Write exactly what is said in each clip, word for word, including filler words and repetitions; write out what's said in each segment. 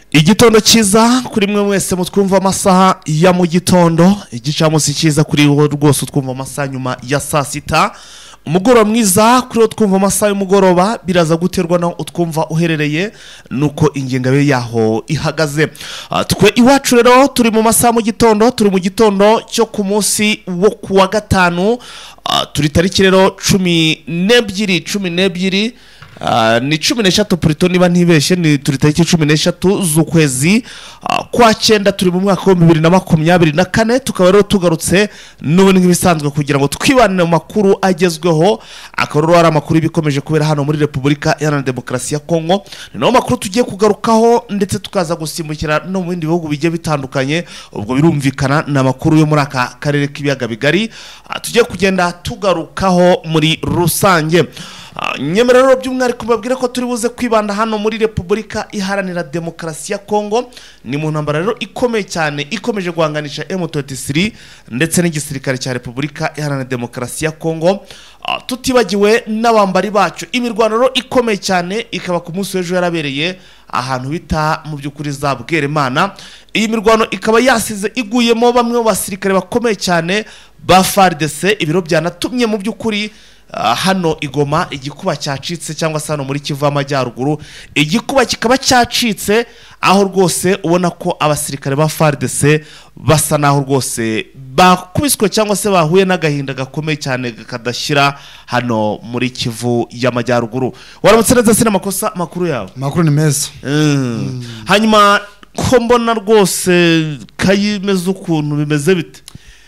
Igitondo cyiza kuri mwe mwese mutwumva amasaha ya mu gitondo, igicamunsi cyiza kuri wo rwose utwumva amasaha nyuma ya saa sita, umugoroba mwiza kuri wo twumva amasaha y'umugoroba, biraza guterwa na utwumva uherereye nuko ingengabe yaho ihagaze. Uh, twe iwacu rero turi mu masaha mu gitondo, turi mu gitondo cyo ku munsi wo kuwa gatanu, uh, turi tariki rero cumi n'ebyiri cumi n'ebyiri Uh, ni cumi n'eshatu Purito niba ntibeshye, ni turi tariki cumi n'eshatu z'ukwezi uh, kwa cyenda, turi mu mwaka wa bibiri na makumyabiri na kane. Tukaba rero tugarutse n'ubundi nk'ibisanzwe kugira ngo twibanire mu makuru agezweho, akaba rero ari amakuru bikomeje kubera hano muri Repubulika Iharanira Demokarasi ya Kongo. Ni naho makuru tugiye kugarukaho ndetse tukaza gusimbukira no mu bindi bihugu bigiye bitandukanye, ubwo birumvikana na makuru yo muri aka karere k'ibiyaga bigari uh, tugiye kugenda tugarukaho muri rusange. Uh, nyemera rero by'umwihariko mbabwire ko turi buze kwibanda hano muri Repubulika Iharanira Demokarasi ya Kongo. Ni mu ntambara rero ikomeye cyane ikomeje guhanganisha M twenty-three ndetse n'igisirikare cya Repubulika Iharanira Demokarasi ya Kongo, uh, tutibagiwe n'abambari bacu. Imirwano rero ikomeye cyane ikaba ku munsi w'ejo yarabereye ahantu bita mu by'ukuri za Bweremana. Iyi mirwano ikaba yasize iguyemo bamwe mu basirikare bakomeye cyane ba F A R D C. Ibiro byanatumye mu by'ukuri Uh, hano igoma igikuba cyacitse, cyangwa se hano muri Kivu Amajyaruguru igikuba kikaba cyacitse, aho rwose ubona ko abasirikare ba F A R D C basa naho rwose bakubiswe cyangwa se bahuye n'agahinda gakomeye cyane kadashyira hano muri Kivu y'Amajyaruguru. Waramutse neza sina makosa makuru yawe? Makuru ni meza. Mm. Mm. Hanyuma ko mbona rwose kayimeze ukuntu bimeze bite?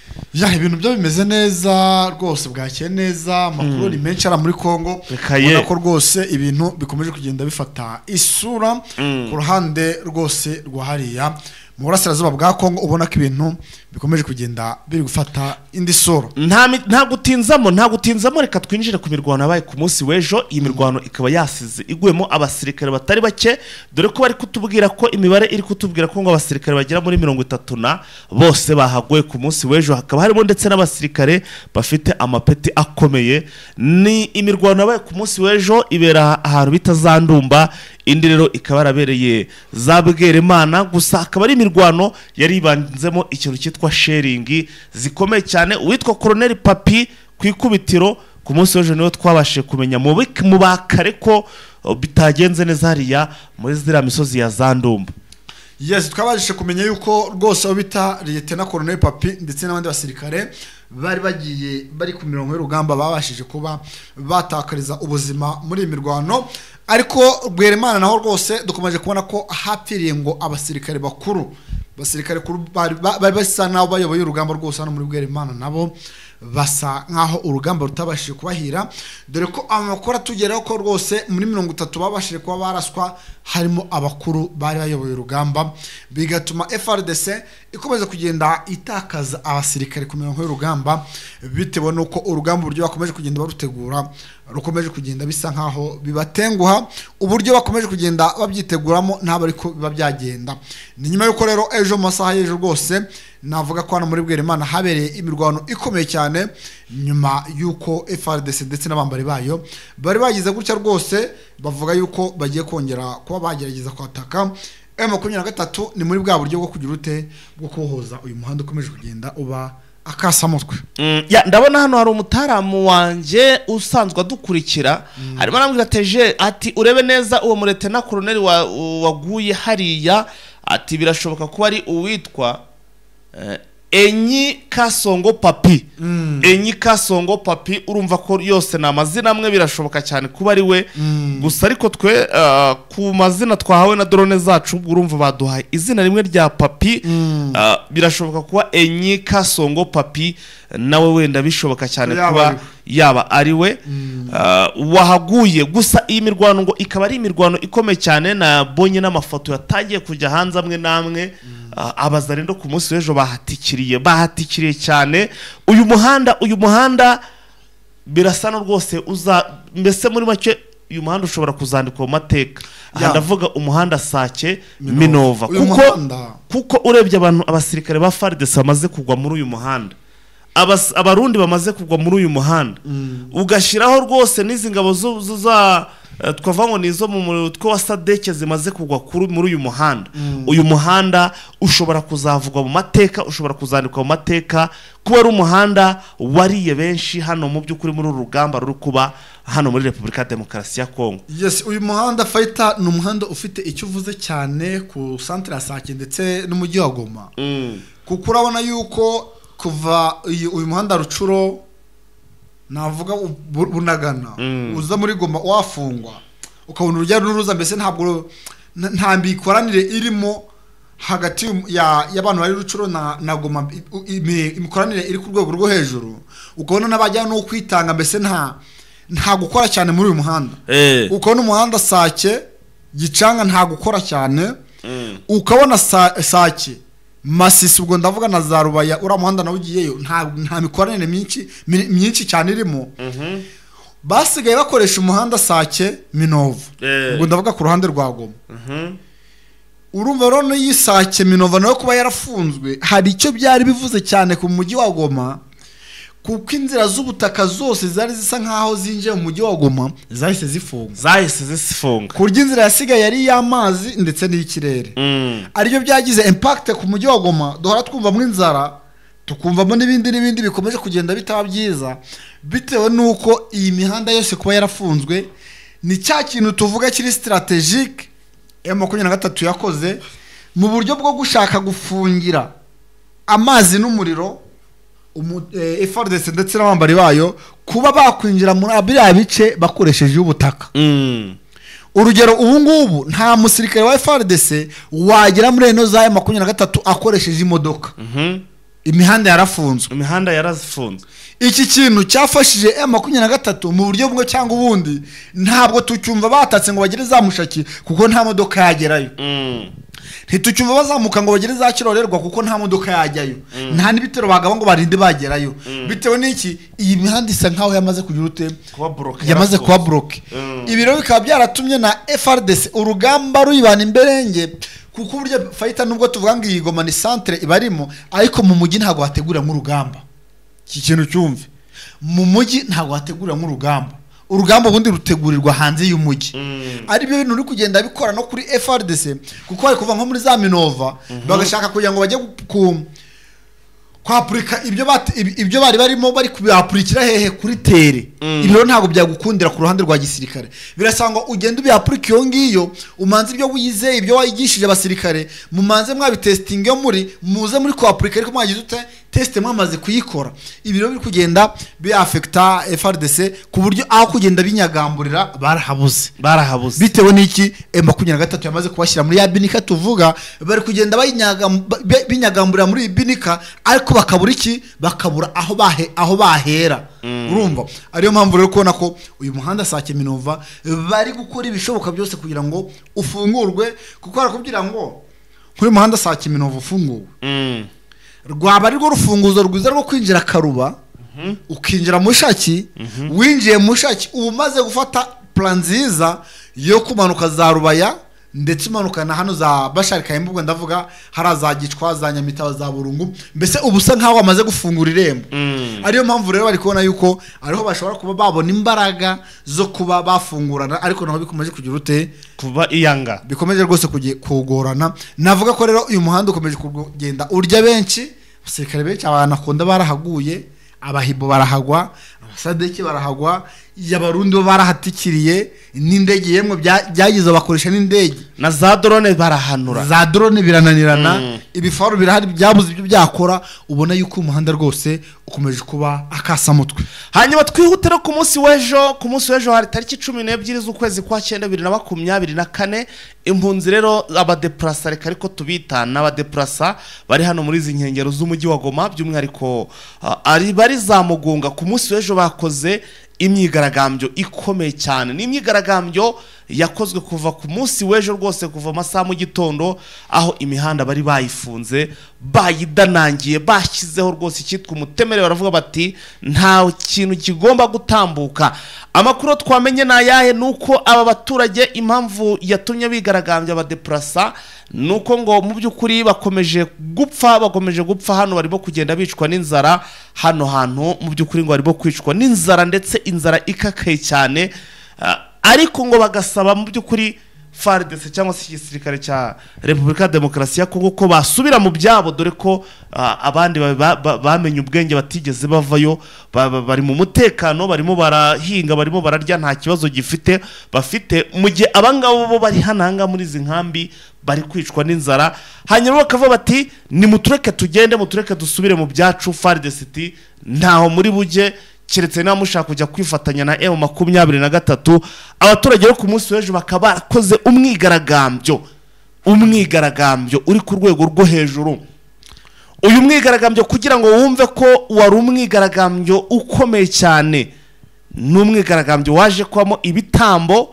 Ya ibintu byo bimeze neza rwose, bwakeye neza, amakuru mm. ni menshi ara muri Kongo. Ubona ko rwose ibintu bikomeje kugenda bifata isura mm. ku ruhande rwose rwa hariya mu burasirazuba bwa Kongo. Ubona ko ibintu bikomeje kugenda biri gufata indi sura. Nta nta gutinzamo nta gutinzamo reka twinjire ku mirwano yabaye ku munsi w'ejo. Iyi mirwano ikaba yasize iguyemo abasirikare batari bake, dore ko bari kutubwira ko imibare iri kutubwira ko ngo abasirikare bagera muri mirongo itatu na bose bahagoye ku munsi w'ejo. Hakaba harimo ndetse n'abasirikare bafite amapeti akomeye. Ni imirwano yabaye ku munsi w'ejo ibera ahantu bita za Ndumba, indi rero ikaba yarabereye za Bweremana. Gusa akaba ari imirwano yari ibanzemo ikintu cyitwa sharing zikomeye cyane. Uwitwa Colonel Papi ku ikubitiro ku munsi w'ejo niwe twabashije kumenya mu bakare ko bitagenze neza hariya muri ziriya misozi ya za Ndumba. Yes, twabashije kumenya yuko rwose abo bita Lieutenant Colonel Papi ndetse n'abandi basirikare bari bagiye bari ku mirongo y'urugamba babashije kuba batakariza ubuzima muri imirwano. Ariko Bweremana naho rwose dukomeje kubona ko hapfiriye ngo abasirikare bakuru basirikare bari basa naho bayoboye urugamba rwose hano muri Bweremana, nabo basa nkaho urugamba rutabashije kubahira, dore ko amakuru atugeraho ko rwose muri mirongo itatu babashije kuba baraswa harimo abakuru bari bayoboye urugamba, bigatuma F A R D C ikomeza kugenda itakaza abasirikare ku mirongo y'urugamba, bitewe nuko urugamba uburyo bakomeje kugenda barutegura rukomeje kugenda bisa nkaho bibatenguha. Uburyo bakomeje kugenda babyiteguramo ntabwo ariko biba byagenda. Ni nyuma yuko rero ejo mu masaha y'ejo rwose navuga ko hano muri Bweremana habereye imirwano ikomeye cyane, nyuma yuko F A R D C ndetse n'abambari bayo bari bagize gutya rwose bavuga yuko bagiye kongera kuba bagerageza kwataka M makumyabiri na gatatu. Ni muri bwa buryo bwo kugira ute bwo kuhoza uyu muhanda ukomeje kugenda uba akasamutwe. Mm, ya ndabona hano hari umutaramu wanje usanzwe adukurikira, mm. harimo arambwira teje ati urebe neza uwo murete na Colonel wa, waguye hariya, ati birashoboka kuba ari uwitwa uh, Enyi Kasongo Papi. mm. Enyi Kasongo Papi, urumva ko yose na amazina amwe birashoboka cyane kuba ari we. mm. Gusa ariko twe uh, ku mazina twahawe na drone zacu urumva baduhaye izina rimwe rya Papi. mm. uh, birashoboka kuba Enyi Kasongo Papi nawe wenda bishoboka cyane kuba yaba ari we mm. uh, wahaguye. Gusa iyi mirwano ngo ikaba ari imirwano ikomeye cyane, na bonye n'amafoto yatangiye kujya hanze amwe namwe. mm. Uh, abazarendo ku munsi w'ejo bahatikiriye bahatikiriye cyane uyu muhanda. Uyu muhanda birasa no rwose uza mbese muri make uyu muhanda ushobora kuzandikwa mu mateka. Aha ndavuga umuhanda Sake Minova, kuko kuko urebye abantu abasirikare ba F A R D C bamaze kugwa muri uyu muhanda, abas- abarundi bamaze kugwa muri uyu muhanda ugashiraho rwose n'izi ngabo zo zo za eh, twavuga ngo nizo mu mutwe wa Sadeke zimaze kugwa kuri muri uyu muhanda uyu muhanda ushobora kuzavugwa mu mateka ushobora kuzandikwa mu mateka kuba ari umuhanda wariye benshi hano mu by'ukuri muri uru rugamba ruri kuba hano muri Repubulika ya Demokarasi ya Kongo. Yes, uyu muhanda Fighter ni umuhanda ufite icyo uvuze cyane ku centre ya Sake ndetse n'umujyi wa Goma. Mm. Kuko urabona yuko kuva uyu uyu muhanda Rucuro navuga bu- bunagana Mm. uza muri Goma wafungwa ukabona urujya n'uruza mbese ntabwo nta- nta mbikoranire irimo hagati ya y'abantu bari Rucuro na, na Goma i- imi- imikoranire iri ku rwego rwo hejuru ukabona n'abajya no kwitanga mbese nta nta gukora cyane muri uyu muhanda Eh. ukabona umuhanda Sake Gicanga nta gukora cyane Mm. ukabona Sa- Sake Masisi ubwo ndavuga na za Rubaya ura muhanda nawe ugiyeyo nta nta mikoranire myinshi mi- myinshi cyane irimo Mhm. basigaye bakoresha umuhanda Sake Minova Eh. ubwo ndavuga ku ruhande rwa Goma Mhm. urumva rero iyi Sake Minova nayo kuba yarafunzwe hari icyo byari bivuze cyane ku mujyi wa Goma kuko inzira z'ubutaka zose zari zisa nkaho zinjiye mu mujyi wa Goma zahise zifunga Zahise zisifunga. kurya inzira yasigaye yari iy'amazi ndetse n'iy'ikirere Mm. aribyo byagize impact ku mujyi wa Goma duhora twumvamo inzara tukumvamo n'ibindi n'ibindi bikomeje kugenda bitaba byiza bitewe n'uko iyi mihanda yose kuba yarafunzwe ni cya kintu tuvuga kiri strategique ya makumyabiri na gatatu yakoze mu buryo bwo gushaka gufungira amazi n'umuriro umu- eh, F R D C ndetse n'abambari bayo kuba bakwinjira muri abiriya bice bakoresheje ubutaka Mm. urugero ubu ngubu nta musirikare wa F R D C wagera muri eno za makumyabiri na gatatu akoresheje imodoka Mhm. imihanda yarafunzwe Imihanda yarazifunze. iki kintu cyafashije M makumyabiri na gatatu mu buryo bumwe cyangwa ubundi ntabwo tucyumva batatse ngo bagere za Mushaki kuko nta modoka yagerayo Mm. ntitucyumva bazamuka ngo bagere za Kirorerwa kuko nta modoka yajyayo nta n'ibitero bagaba ngo barinde bagerayo bitewe n'iki iyi mihanda isa nkaho yamaze kugira ute Kuba block yamaze yarafunze. kuba bloke Mm. ibi rero bikaba byaratumye na F R D C urugamba ruyibana imberenge kuko uburyo Fighter nubwo tuvuga ngo iyi Goma ni centre ibarimo ariko mu mujyi ntabwo hategura nk'urugamba iki kintu cyumve mu mujyi ntabwo hategura nk'urugamba urugamba ubundi rutegurirwa hanze y'umujyi Mm. ari byo bintu uri kugenda bikora no kuri F R D C kuko bari kuva nko muri za Minova bagashaka kugira ngo bajye ku kwapurika ibyo bati- ibi- ibyo bari barimo bari kubyapurikira hehe kuri tere Mm. ibyo ntabwo byagukundira ku ruhande rwa gisirikare birasanga ugenda ubyapurika iyo ngiyo umanze ibyo wizeye ibyo wayigishije abasirikare mumanze mwabitestinga muri muze muri kwapurika ariko mwagize ute teste mwamaze kuyikora ibi rero biri kugenda biafecta F R D C ku buryo aho kugenda binyagamburira barahabuze Barahabuze. bitewe n'iki M makumyabiri na gatatu yamaze kubashyira muri ya binika tuvuga bari kugenda bayinyagam- ba- binyagamburira muri iyi binika ariko bakabura iki bakabura aho bahe aho bahera urumva ariyo mpamvu rero kubona ko uyu muhanda Sake Minova bari gukora ibishoboka byose kugira ngo ufungurwe kuko barakubwira ngo kuri muhanda Sake Minova ufunguwe Mm. rwaba ari rwo rufunguzo rwiza rwo kwinjira Karuba ukinjira mu Shaki winjiye mu Shaki uba umaze gufata plan nziza yo kumanuka za Rubaya ndetse umanukana hano za Bashari Kayimbuga ndavuga haraza Gicwa za Nyamitaba za Burungu mbese ubusa nkaho wamaze gufungura irembo Mm. ariyo mpamvu rero bari kubona yuko ariho bashobora kuba babona imbaraga zo kuba bafungurana ariko naho bikomeje kugira ute Kuba iyanga. bikomeje rwose kuge- kugorana navuga ko rero uyu muhanda ukomeje kugenda urya benshi abasirikare benshi abanakunda barahaguye abahibo barahagwa abasadeki barahagwa y'abarundi bo barahatikiriye n'indege yemwe bya- byagize bakoresha n'indege Na za drone barahanura. za drone birananirana Mm. ibifaru birahari byabuze ibyo byakora ubona yuko umuhanda rwose ukomeje kuba akasamutwe Hanyuma twihutira ku munsi w'ejo ku munsi w'ejo hari tariki cumi n'ebyiri z'ukwezi kwa cyenda bibiri na makumyabiri na kane impunzi rero abadeplasa reka ariko tubita n'abadeplasa bari hano muri izi nkengero z'umujyi wa Goma by'umwihariko ah, ari bari za Mugunga ku munsi w'ejo bakoze imyigaragambyo ikomeye cyane ni imyigaragambyo yakozwe kuva ku munsi w'ejo rwose kuva amasaha mu gitondo aho imihanda bari bayifunze bayidanangiye bashyizeho rwose icyitwa umutemere baravuga bati nta kintu kigomba gutambuka. Amakuru twamenye na yahe nuko aba baturage impamvu yatumye bigaragambya abadeplasa nuko ngo mu by'ukuri bakomeje gupfa bakomeje gupfa hano barimo kugenda bicwa n'inzara hano hantu mu by'ukuri ngo barimo kwicwa n'inzara ndetse inzara ikakaye cyane. Uh, ariko ngo bagasaba mu by'ukuri F A R D C cyangwa se igisirikare cya Repubulika ya Demokarasi ya Kongo ko basubira mu byabo dore ko uh, abandi bamenye ubwenge batigeze bavayo bari mu mutekano barimo barahinga barimo bararya nta kibazo gifite bafite mu gihe abangabo bo bari hananga muri izi nkambi bari kwicwa n'inzara. Hanyuma bakavuga bati ni mutureke tugende mutureke dusubire mu byacu F A R D C ntaho muri bujye keretse na mushaka kujya kwifatanya na M makumyabiri na gatatu. Abaturage bo ku munsi w'ejo bakaba barakoze umwigaragambyo umwigaragambyo uri ku rwego rwo hejuru. Uyu mwigaragambyo kugira ngo wumve ko wari umwigaragambyo ukomeye cyane n'umwigaragambyo waje kwamo ibitambo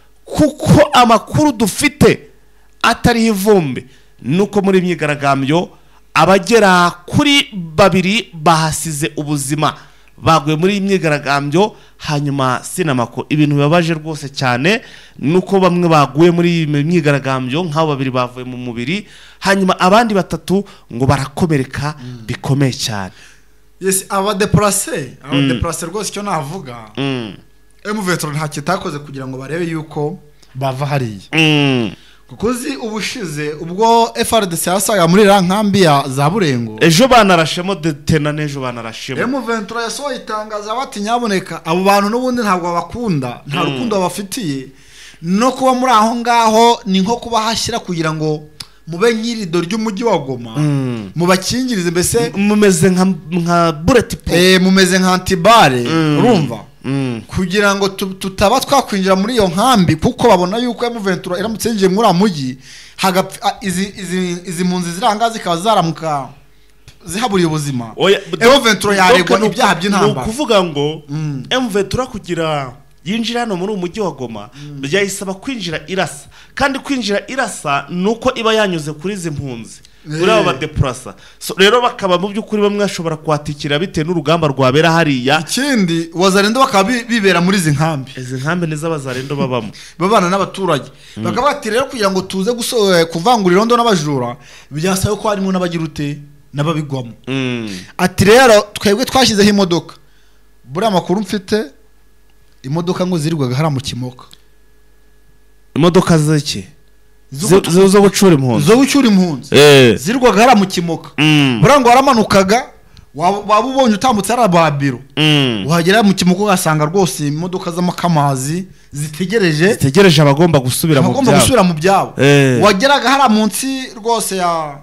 kuko amakuru dufite atari ivumbi nuko muri imyigaragambyo abagera kuri babiri bahasize ubuzima baguye muri imyigaragambyo. Hanyuma sinamako ibintu bibabaje rwose cyane nuko bamwe baguye muri imyigaragambyo nk'abo babiri bavuye mu mubiri hanyuma abandi batatu ngo barakomereka mm. bikomeye cyane. Yes, aba deplacer aba mm. deplacer rwose cyo navuga mm. M vingt-trois nta kitakoze kugira ngo barebe yuko bava hariya mm. kukozi ubushize ubwo F R D C yasaga muri rankambi ya za Burengo ejo banarashemo detena nejo banarashemo M vingt-trois yasohoye itangaza bati nyaboneka abo bantu n'ubundi ntabwo babakunda nta rukundo mm. babafitiye no kuba muri aho ngaho ni nko kuba hashyira kugira ngo mube nyirido ry'umujyi wa Goma mm. mubakingirize mbese mumeze nka nka bulletproof eh mumeze nka antibare mm. urumva Mm. kugira ngo tutaba twakwinjira muri iyo nkambi kuko babona yuko M vingt-trois iramutse yinjiye muri amujyi izi izi izi munzi ziranga zikaba zaramuka zihaburiye ubuzima. M vingt-trois yaregwa ibyaha by'intambara kuvuga ngo mm. M vingt-trois kugira yinjira hano muri umujyi wa Goma mm. byayisaba kwinjira irasa kandi kwinjira irasa nuko iba yanyuze kuri izi mpunzi uri aba deplasa. So rero bakaba mu by'ukuri bamwe ashobora kwatikira bite n'urugamba rwabera hariya. Ikindi wazarendo bakaba bibera muri izi nkambi izi nkambi nizo bazarendo babamo babana n'abaturage mm. bakaba bati rero kugira ngo tuze kuvangurira ndo n'abajura byasaba ko harimo n'abagira ute n'ababigwamo mm. ati rero twebwe twashyizeho imodoka buri amakuru mfite imodoka ngo zirirwaga hara mu Kimoka imodoka z'iki zo zo gucura impunzi zo gucura impunzi zirwaga hara mu Kimoka burango waramanukaga wabubonye utambutse ara babiro uhagera mu Kimoka ugasanga rwose imodoka z'amakamazi zitegereje zitegereje abagomba gusubira mu byabo abagomba gusubira mu byabo wageraga hara munsi rwose ya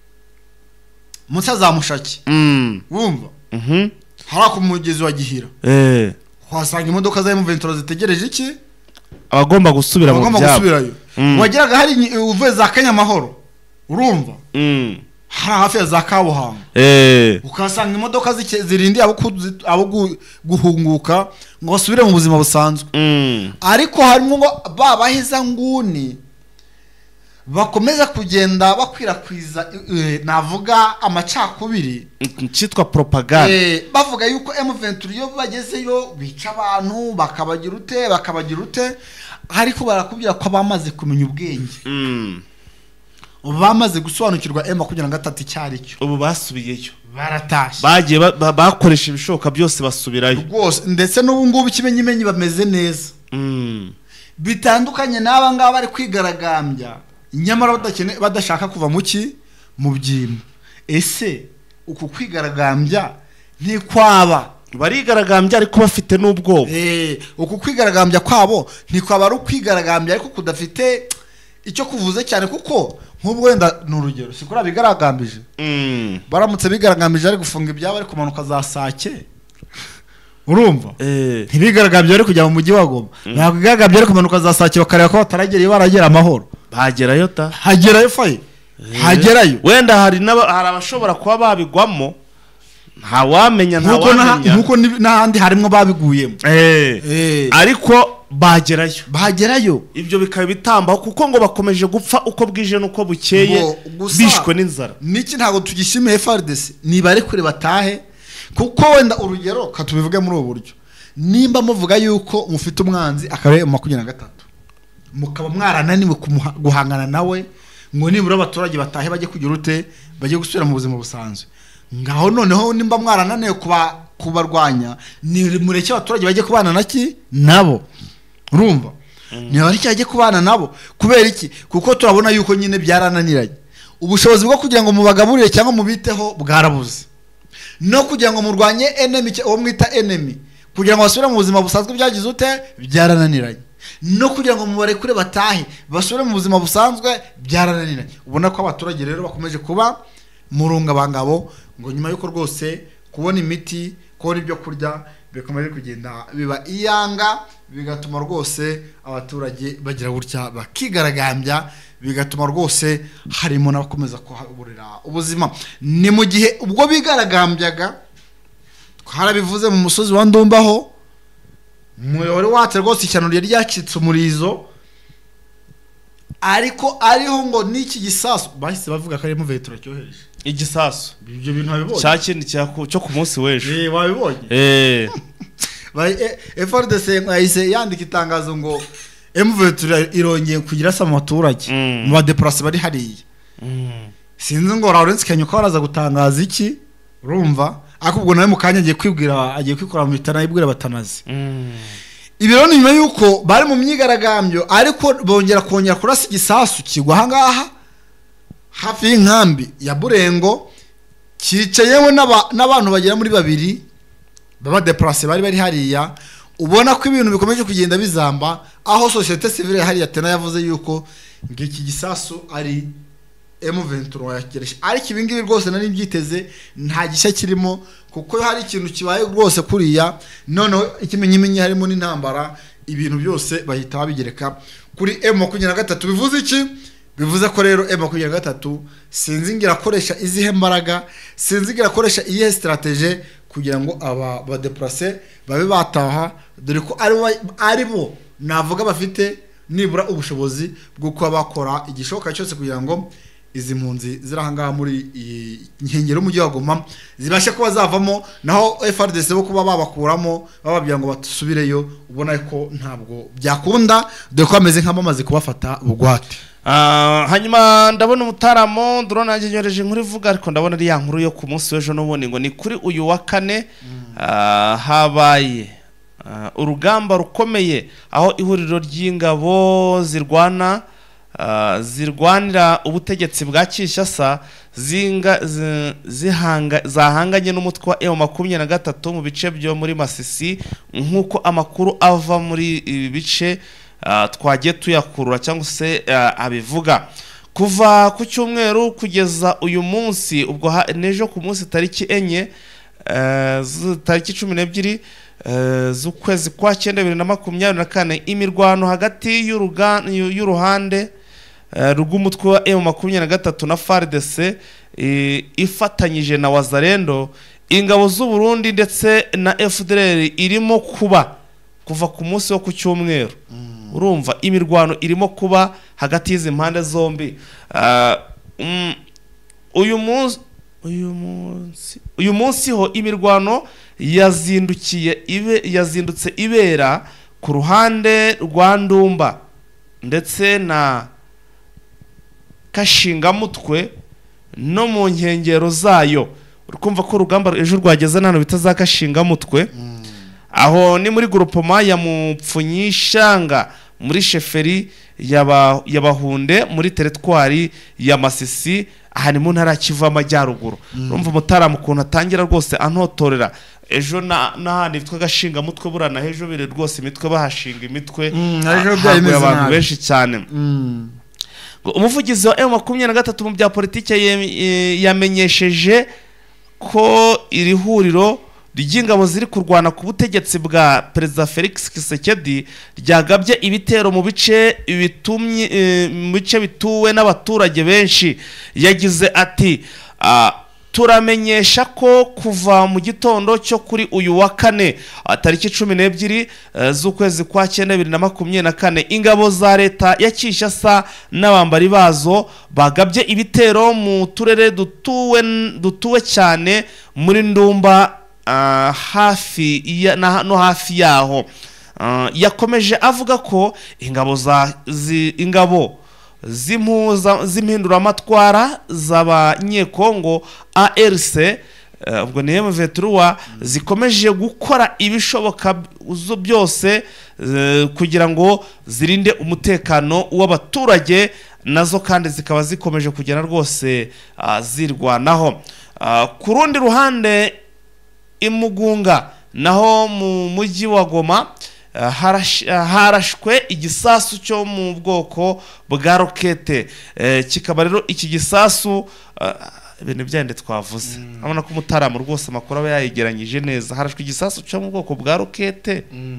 munsi za Mushaki wumva mhm hara ku mugezi wa Gihira eh wasanga imodoka za M vingt-trois zitegereje iki abagomba gusubira mu byabo Mm. wageraga hari uvuye za Kanyamahoro urumva mm. hari hafi ya za Kabuhanga eh ukasanga imodoka zirindi abo abo guhunguka ngo basubire mu buzima busanzwe mm. ariko harimo ngo babaheza nguni bakomeza kugenda bakwirakwiza e, navuga amacakubiri cyitwa propaganda eh bavuga yuko M vingt-trois yo bagezeyo bica abantu bakabagira ute bakabagira ute ariko barakubwira ko bamaze kumenya ubwenge mm. bamaze gusobanukirwa M makumyabiri na gatatu cyari cyo ubu basubiyeyo baratashe bagiye bakoresha ibishoka byose basubirayo rwose ndetse n'ubu ngubu kimenyimenyi bameze neza mm. bitandukanye n'aba ngaba bari kwigaragambya nyamara badakene badashaka kuva muki mu byimo. Ese uku kwigaragambya ni kwaba barigaragambya ariko bafite n'ubwoba eh uku kwigaragambya kwabo ni kwaba ari kwigaragambya ariko kudafite icyo kuvuze cyane kuko nk'ubwo wenda n'urugero sikora bigaragambije mm. baramutse bigaragambije ari gufunga ibyabo ari kumanuka za Sake urumva eh ntibigaragambye ari kujya mu mujyi wa Goma mm. ntabwo ari kumanuka za Sake bakareba ko bataragera baragera amahoro hagerayo ta hagerayo fayi hagerayo wenda hari hari abashobora kuba babigwamo nta wamenya nta wamenya nkuko n'ahandi harimo babiguyemo eh ariko bagerayo bagerayo ibyo bikaba bitambaho kuko ngo bakomeje gupfa uko bwije nuko bukeye bishwe n'inzara niki ntago tugishimiye F A R D C nibare kure batahe kuko wenda urugero katubivuge muri ubu buryo nimba muvuga yuko mufite umwanzi akaba makumyabiri na gatatu mukaba mwarananiwe guhangana nawe ngo nibura abaturage batahe bajye kugira ute bajye gusubira mu buzima busanzwe ngaho noneho nimba mwarananiwe kuba kubarwanya ni mureke abaturage bajye kubana naki nabo urumva ni abariki bajye kubana nabo kubera iki kuko turabona yuko nyine byarananiranye ubushobozi bwo kugira ngo mubagaburire cyangwa mubiteho bwarabuze no kugira ngo murwanye enemy uwo mwita enemy kugira ngo basubire mu buzima busanzwe byagize ute byarananiranye no kugira ngo mubarekure batahe basubire mu buzima busanzwe byarananiranye ubona ko abaturage rero bakomeje kuba murunga bangabo ngo nyuma yuko rwose kubona imiti kubona ibyo kurya bikomeje kugenda biba iyanga bigatuma rwose abaturage bagira gutya bakigaragambya bigatuma rwose harimo n'abakomeza kuhaburira ubuzima ni mu gihe ubwo bigaragambyaga twarabivuze mu musozi wa Ndumbaho muyobore watse rwose ishyano ryari ryacitse umurizo ariko ariho ngo niki gisasu bahise bavuga ko ari mu vetura cyohereje igisasu ibyo bintu babibonye cyakindi cyo ku munsi w'ejo eh babibonye eh F A R D C yahise yandika itangazo ngo M vetura irongeye kugira sa amaturage mu badeplace bari hariye sinzi ngo Lawrence Kanyuka baraza gutangaza iki urumva akubwo nawe mu kanya agiye kwibwira agiye kwikora mu bitana yibwira batanazi ibiro ni nyuma yuko bari mu myigaragambyo ariko bongera kongera kurasa igisasu kigwa hangaha hafi y'inkambi ya Burengo kicayewe n'abantu bagera muri babiri baba deplace bari bari hariya ubona ko ibintu bikomeje kugenda bizamba aho societe civile hariya tena yavuze yuko ngiki gisasu ari M ventura yakeresha ariko ibingibi rwose nari byiteze nta gishya kirimo kuko hari ikintu kibaye rwose kuriya none ikimenyimenyi harimo n'intambara ibintu byose bahita babigereka kuri M makumyabiri na gatatu bivuze iki bivuze ko rero M makumyabiri na gatatu sinzi ngira akoresha izihe mbaraga sinzi ngira akoresha iyihe strategie kugira ngo aba ba deplacer babe bataha dore ko ari ari bo navuga bafite nibura ubushobozi bwo kuba bakora igishoka cyose kugira ngo izi mpunzi zirahanga muri nkengero mu gihagoma zibashe kuba zavamo naho F A R D C bo kuba babakuramo bababwira ngo basubireyo ubona ko ntabwo byakunda dore ko ameze nk'abamaze kubafata bugwate. Uh, hanyuma ndabona umutaramo drone nanjye nyoreje inkuru ivuga ariko ndabona ari ya nkuru yo ku munsi w'ejo n'ubundi ngo ni kuri uyu wa kane mm. uh, habaye uh, urugamba rukomeye aho ihuriro ry'ingabo zirwana uh, zirwanira ubutegetsi bwa Kinshasa zinga zihanga zahanganye n'umutwe wa M makumyabiri na gatatu mu bice byo muri Masisi nkuko amakuru ava muri ibi bice Uh, twagiye tuyakurura cyangwa se uh, abivuga kuva ku cyumweru kugeza uyu munsi ubwo nejo ku munsi tariki enye uh, tariki cumi n'ebyiri uh, z'ukwezi kwa cyenda bibiri na makumyabiri na kane imirwano hagati y'uruhande uh, rw'umutwe wa M makumyabiri na gatatu na F A R D C uh, ifatanyije na Wazalendo ingabo z'u Burundi ndetse na F D L R irimo kuba kuva ku munsi wo ku cyumweru mm. urumva imirwano irimo kuba hagati y'izi mpande zombi uh, um, uyu munsi uyu munsi uyu munsi ho imirwano yazindukiye ibe yazindutse ibera ku ruhande rwa Ndumba ndetse na Kashingamutwe no mu nkengero zayo urumva ko urugamba ejo rwageze nano bitaza Kashingamutwe mm. aho ni muri groupement ya Mupfunyishanga muri sheferi yaba yabahunde muri territoire ya Masisi aha mu ntara Kivu amajyaruguru urumva mm. umutaramu kuntu atangira rwose antotorera ejo na nahandi bitwa Gashingamutwe burana hejo bire rwose imitwe bahashinga imitwe mm, ejo byayimeze abantu benshi cyane mm. umuvugizi wa M makumyabiri na gatatu mu bya politike yamenyesheje ko iri huriro ry'ingabo ziri kurwana ku butegetsi bwa Perezida Felix Tshisekedi ryagabye ibitero mu bice bitumye mu bice bituwe n'abaturage benshi yagize ati turamenyesha ko kuva mu gitondo cyo kuri uyu wa kane tariki cumi n'ebyiri z'ukwezi kwa cyenda bibiri na makumyabiri na kane ingabo za leta ya Kinshasa n'abambari bazo bagabye ibitero mu turere dutuwe dutuwe cyane muri Ndumba uh, hafi ya, na, no hafi yaho uh, yakomeje avuga ko ingabo za zi, ingabo zimpuza z'impinduramatwara z'abanyekongo A R C ubwo ni M vingt-trois zikomeje gukora ibishoboka byose kugira ngo zirinde umutekano w'abaturage nazo kandi zikaba zikomeje kugera rwose zirwanaho. Ku rundi ruhande imugunga naho mu mujyi wa Goma harashwe igisasu cyo mu bwoko bwa rokete, kikaba rero iki gisasu ibintu byande twavuze abona ko umutaramu rwose amakuru aba yayigeranyije neza. Harashwe igisasu cyo mu bwoko bwa rokete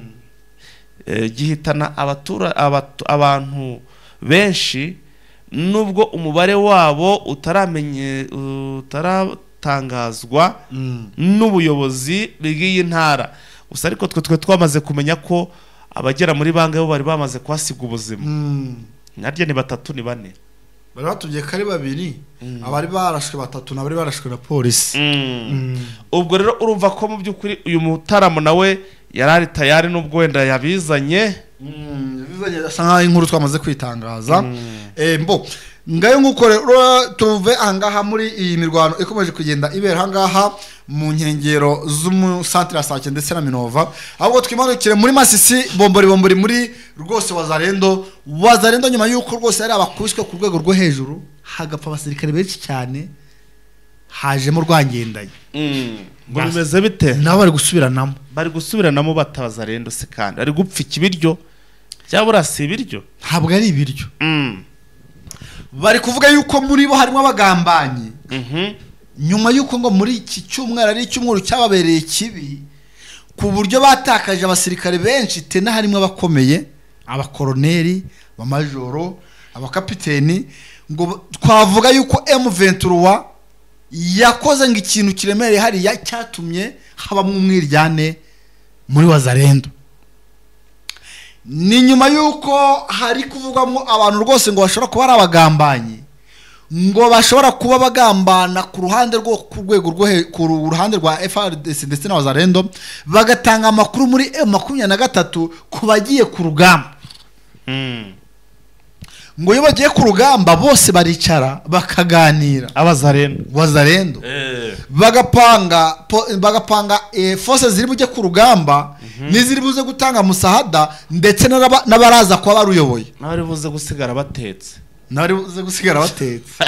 gihitana abatura abantu benshi nubwo umubare wabo utaramenye utaratangazwa n'ubuyobozi bw'iyi ntara. Gusa ariko twe twe twamaze kumenya ko abagera muri bangahe bo bari bamaze kwasiga ubuzima. Naryo ni batatu ni bane. Bari batubye kari babiri abari barashwe batatu nabari barashwe na polisi. Ubwo rero urumva ko mu byukuri uyu mutaramo nawe yarari tayari nubwo wenda yabizanye bizanye asanga inkuru twamaze kwitangaza. Eh mbo ngayo nguko rero tuve angaha muri iyi mirwano ikomeje kugenda ibera hangaha mu nkengero z'umu centre Sake ndetse na Minova, ahubwo twimanukire muri Masisi bombori bombori muri rwose Wazalendo. Wazalendo nyuma yuko rwose ari abakubiswe ku rwego rwo hejuru hagapfa abasirikare benshi cyane hajemo rwangendanye. Ngo bimeze bite? Nabo bari gusubiranamo bari gusubiranamo batawazalendo se kandi ari gupfa ikibiryo cyabura si ibiryo ntabwo ari ibiryo. Bari kuvuga yuko muri bo harimo abagambanyi nyuma yuko ngo muri iki cyumweru ari icyumweru cyababereye kibi ku buryo batakaje abasirikare benshi tena harimo abakomeye, abakoroneri, abamajoro, abakapiteni. Ngo twavuga yuko M vingt-trois yakoze ngo ikintu kiremereye hari ya cyatumye habamo umwiryane muri Wazalendo. Ni nyuma yuko hari kuvugwamo abantu rwose ngo bashobora kuba ari abagambanyi, ngo bashobora kuba bagambana ku ruhande rwo ku rwego rwo ku ruhande rwa F A R D C ndetse na Wazalendo, bagatanga amakuru muri M makumyabiri na gatatu ku bagiye ku rugamba. Ngo iyo bagiye ku rugamba bose baricara bakaganira abazalendo Wazalendo bagapanga bagapanga e, forces ziri bujye ku rugamba n'iziri buze gutanga musahada ndetse n'abaraza kwa baruyoboye n'abari buze gusigara batetse n'abari buze gusigara batetse.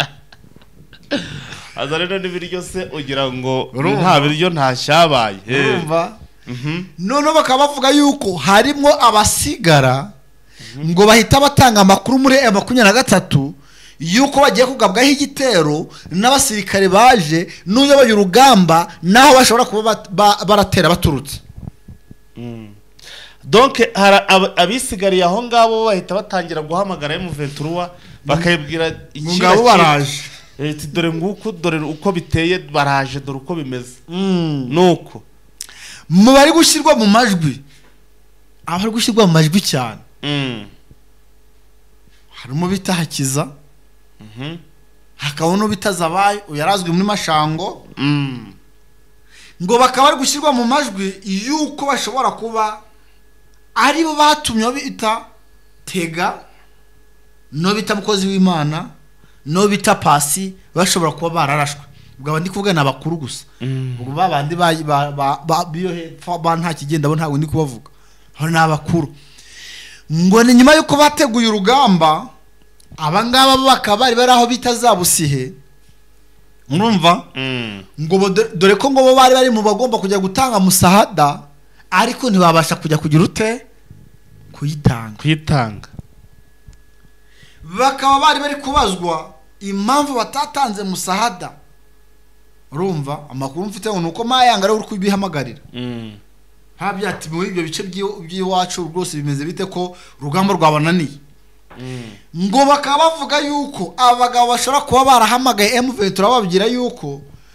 Azalendo n'ibiryo se ugira ngo nta biryo nta cyabaye urumva. None bakaba bavuga yuko harimo abasigara ngo bahita batanga amakuru muri M makumyabiri na gatatu yuko bagiye kugabwaho igitero n'abasirikare baje n'uyoboye urugamba naho bashobora kuba baratera baturutse. Donc abisigariye aho ngabo bahita batangira guhamagara M vingt-trois bakayibwira ingabo baraje eti dore nguko dore uko biteye baraje dore uko bimeze. Nuko mu bari gushyirwa mu majwi abari gushyirwa mu majwi cyane harimo bita Hakiza, hakaba no bitazabaye uyarazwe muri Mashango. Ngo bakaba bari gushyirwa mu majwi yuko bashobora kuba ari bo batumye bita Tega no bita mukozi w'Imana no bita Pasi bashobora kuba bararashwe. Ubwo abandi kuvuga nabakuru gusa ubwo babandi biyo hepfo ba nta kigenda bo ntabwo ndi kubavuga aho nabakuru. Ngo ni nyuma yuko bateguye urugamba abangaba bakaba bari bari aho bitazabusihe murumva. Ngo dore ko ngo bo bari bari mu bagomba kujya gutanga musahada ariko ntibabasha kujya kugira ute kuyitanga kuyitanga. Bakaba bari bari kubazwa impamvu batatanze musahada. Urumva amakuru mfite ngo nuko mayanga ari uri kubihamagarira. Habyati muri ibyo bice by'iwacu rwose bimeze bite ko rugamba rwabananiye. Ngo bakaba bavuga yuko abagabo bashobora kuba barahamagaye M vingt-trois babwira yuko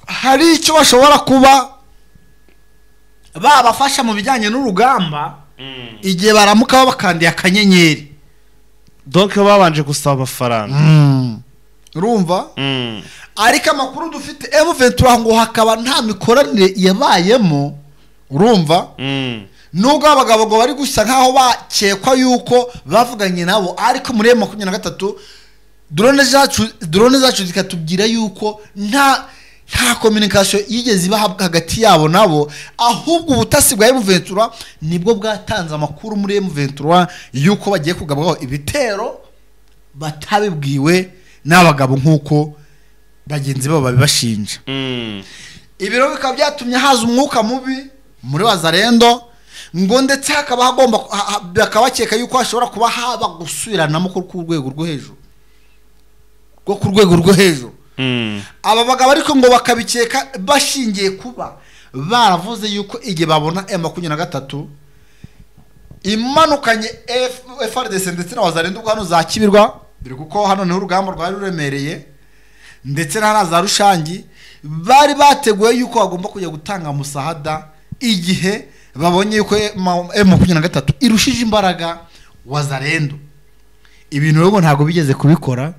hari icyo bashobora kuba babafasha mu bijyanye n'urugamba igihe baramuka bakandiye akanyenyeri, donc babanje gusaba amafaranga. urumva. ariko amakuru dufite M vingt-trois ngo hakaba nta mikoranire yabayemo, urumva. nubwo abagabo ngo bari gusa nkaho bakekwa yuko bavuganye nabo, ariko muri makumyabiri na gatatu drone zacu drone zacu zikatubwira yuko nta nta communication yigeze iba hagati yabo nabo, ahubwo ubutasi bwa M vingt-trois nibwo bwatanze amakuru muri M vingt-trois yuko bagiye kugabaho ibitero batabibwiwe n'abagabo nk'uko bagenzi babo babibashinja. ibiro bikaba byatumye haza umwuka mubi muri Wazalendo, ngo ndetse hakaba hagomba bakabakeka yuko hashobora kuba haba gusubiranamo ku rwego rwo hejuru rwo ku rwego rwo hejuru. aba bagabo ariko ngo bakabikeka bashingiye kuba baravuze yuko igihe babona M makumyabiri na gatatu imanukanye F R D C ndetse na Wazalendo hano za Kibirwa, biri kuko hano niho urugamba rwari ruremereye, ndetse na za Rushangi, bari bateguye yuko bagomba kujya gutanga musahada igihe babonye yuko M makumyabiri na gatatu irushije imbaraga Wazalendo. ibintu rero ntabwo bigeze kubikora,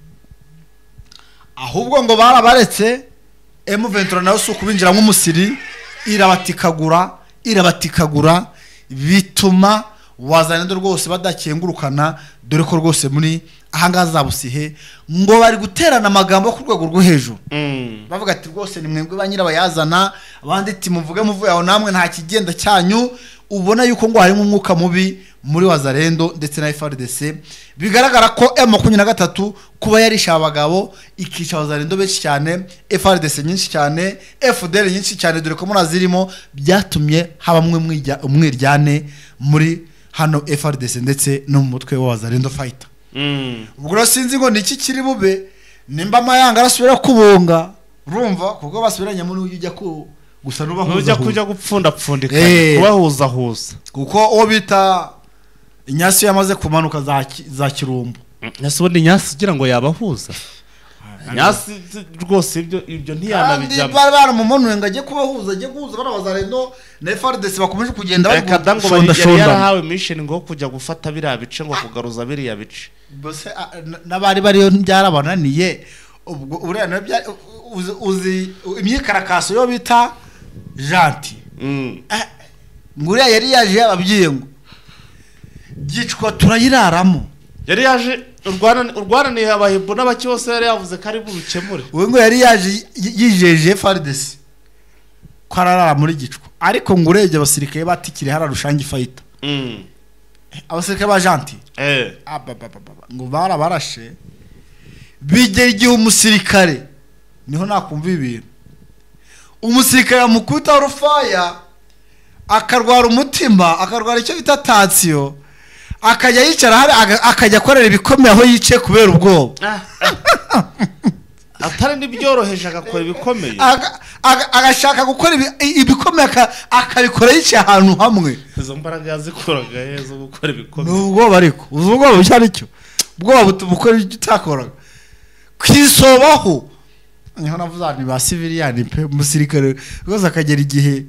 ahubwo ngo barabaretse. M vingt-trois nayo si ukubinjira nk'umusiri, irabatikagura irabatikagura bituma Wazalendo rwose badakengurukana, dore ko rwose muri ahangaha za Busihe ngo bari guterana amagambo ku rwego rwo hejuru. bavuga ati rwose ni mwebwe ba nyirabayazana, abandi ati muvuge muvuye aho namwe nta kigenda cyanyu. ubona yuko ngo harimo umwuka mubi muri Wazalendo ndetse na F R D C. bigaragara ko M makumyabiri na gatatu kuba yarisha abagabo ikica Wazalendo benshi cyane, F R D C nyinshi cyane, F D L nyinshi cyane, dore ko muri zirimo, byatumye habamwe umwiryane muri hano F R D C ndetse no mu mutwe wa Wazalendo fighter. ubwo sinzi ngo niki kiri bube, nimba amayanga arasubira kubunga, urumva, kuko basubiranye muri ujya ku gusa nubahuza ujya kujya gupfunda pfundika kubahuza huza, kuko uwo bita Inyasi yamaze kumanuka za za Kirumbu. Nyasubundi Nyasi ugira ngo yabahuza, Nyasi rwose ibyo ibyo ntiyanabijyamo. bari baramumanuye ngo ajye kubahuza, ajye guhuza bana Wazalendo na F R D C bakomeje kugenda bari ngo bari yarahawe mission ngo kujya gufata biriya bice ngo kugaruza biriya bice. Bose nabari bari byarabananiye. ubwo uriya nabyo uzi imyikarakaso yo bita Janti. nguriya yari yaje yababyiye ngo gicwa turayiraramo, yari yaje urwana urwananiye abahibo n'abaki bose yari yavuze ko ari bubikemure. we ngo yari yaje yijeje F R D C ko ararara muri gicwa, ariko ngo urebye abasirikare batikire hara Rushangi fighter. abasirikare ba Janti eh ngo barabarashe bigera igihe umusirikare, niho nakumva ibintu, umusirikare amukubita rufaya akarwara umutima, akarwara icyo bita tension, akajya yicara hari akajya akorera ibikomeye aho yicaye kubera ubwoba. atari nibyoroheje agakora ibikomeye, agashaka gukora ibikomeye akabikora yicaye ahantu hamwe. izo mbaraga yazikoraga yezo gukora ibikomeye n'ubwoba, ariko uzi ubwoba cyari cyo ubwoba butuma ukora ibyo utakoraga kwisobaho. niho navuze ni ba civilian pe, umusirikare rwose akagera igihe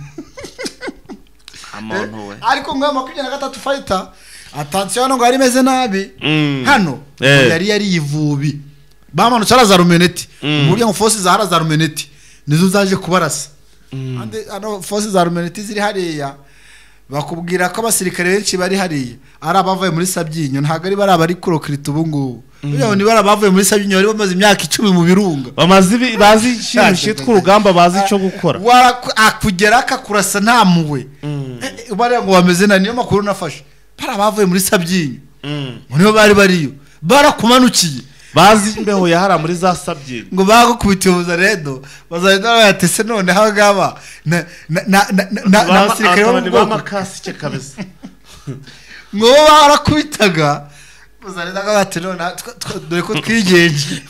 amuntu we. ariko ngo makumyabiri na gatatu fighter attention ngo yari meze nabi hano, yari yari yivubi bamanutse araza Rumeneti, uburyo ngo forces za haraza Rumeneti nizo zaje kubarasa. ande ano forces za Rumeneti ziri hariya, bakubwira ko abasirikare benshi bari hariya ari abavuye muri Sabyinyo, ntago ari bari abari kurokirita ubu ngubu. Uyo ni bari abavuye muri Sabyinyo bari bamaze imyaka icumi mu birunga, bamaze bazi ikintu cyitwa urugamba, bazi icyo gukora. akugera akakurasa nta muwe bari ngo bameze na niyo makuru nafashe, bari abavuye muri Sabyinyo niho bari bariyo, barakumanukiye bazi imbeho yahara muri za Sabyinyo, ngo bagukubitiye Wazalendo bazahita bayatese none ha gaba na na na na abasirikare b'amakasi cye kabisa. ngo barakubitaga Wazalendo agabate none dore ko twigenje.